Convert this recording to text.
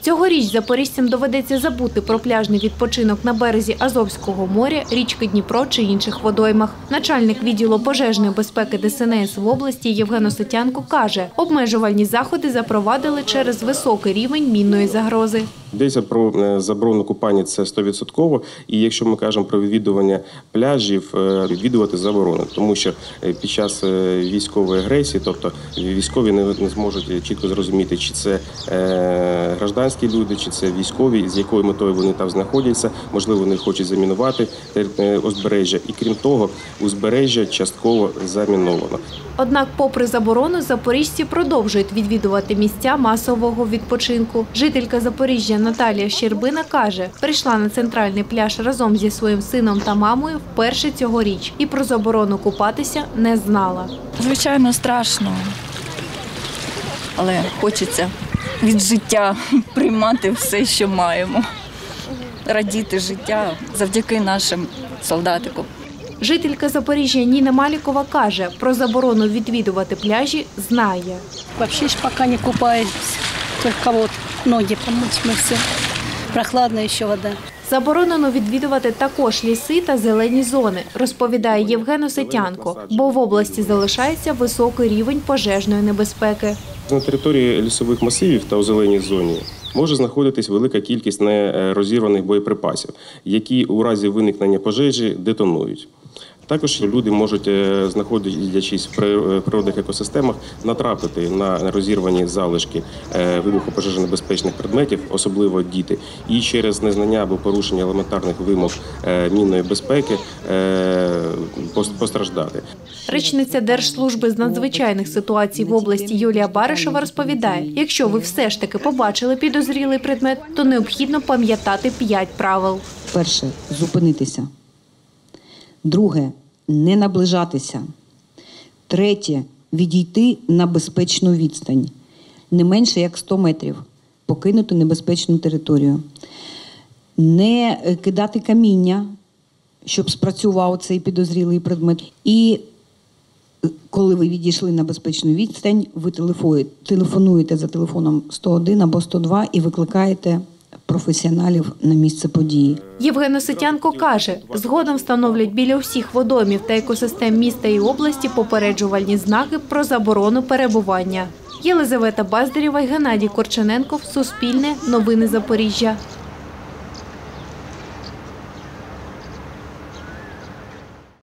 Цьогоріч запоріжцям доведеться забути про пляжний відпочинок на березі Азовського моря, річки Дніпро чи інших водоймах. Начальник відділу пожежної безпеки ДСНС в області Євген Осетянко каже, обмежувальні заходи запровадили через високий рівень мінної загрози. Йдеться про заборону купання – це 100%. І якщо ми кажемо про відвідування пляжів, відвідувати заборонено. Тому що під час військової агресії, тобто військові не зможуть чітко зрозуміти, чи це гражданські люди, чи це військові, з якою метою вони там знаходяться. Можливо, вони хочуть замінувати узбережжя. І крім того, узбережжя частково заміновано. Однак, попри заборону, запоріжці продовжують відвідувати місця масового відпочинку. Жителька Запоріжжя Наталія Щербина каже, прийшла на центральний пляж разом зі своїм сином та мамою вперше цьогоріч і про заборону купатися не знала. Звичайно, страшно, але хочеться від життя приймати все, що маємо, радіти життя завдяки нашим солдатикам. Жителька Запоріжжя Ніна Малікова каже, про заборону відвідувати пляжі знає. Взагалі ж поки не купаюсь, тільки вот ноги помыть, ми все. Прохладна ще вода. Заборонено відвідувати також ліси та зелені зони, розповідає Євген Осетянко, бо в області залишається високий рівень пожежної небезпеки. На території лісових масивів та у зеленій зоні може знаходитись велика кількість нерозірваних боєприпасів, які у разі виникнення пожежі детонують. Також люди можуть, знаходячись в природних екосистемах, натрапити на розірвані залишки вибухопожежонебезпечних предметів, особливо діти, і через незнання або порушення елементарних вимог мінної безпеки постраждати. Речниця Держслужби з надзвичайних ситуацій в області Юлія Баришева розповідає, якщо ви все ж таки побачили підозрілий предмет, то необхідно пам'ятати 5 правил. Перше – зупинитися. Друге – не наближатися. Третє – відійти на безпечну відстань. Не менше як 100 метрів. Покинути небезпечну територію. Не кидати каміння, щоб спрацював цей підозрілий предмет. І коли ви відійшли на безпечну відстань, ви телефонуєте за телефоном 101 або 102 і викликаєте професіоналів на місце події. Євген Осетянко каже, згодом встановлять біля всіх водоймів та екосистем міста і області попереджувальні знаки про заборону перебування. Єлизавета Баздарєва, Геннадій Корчененков, Суспільне, Новини Запоріжжя.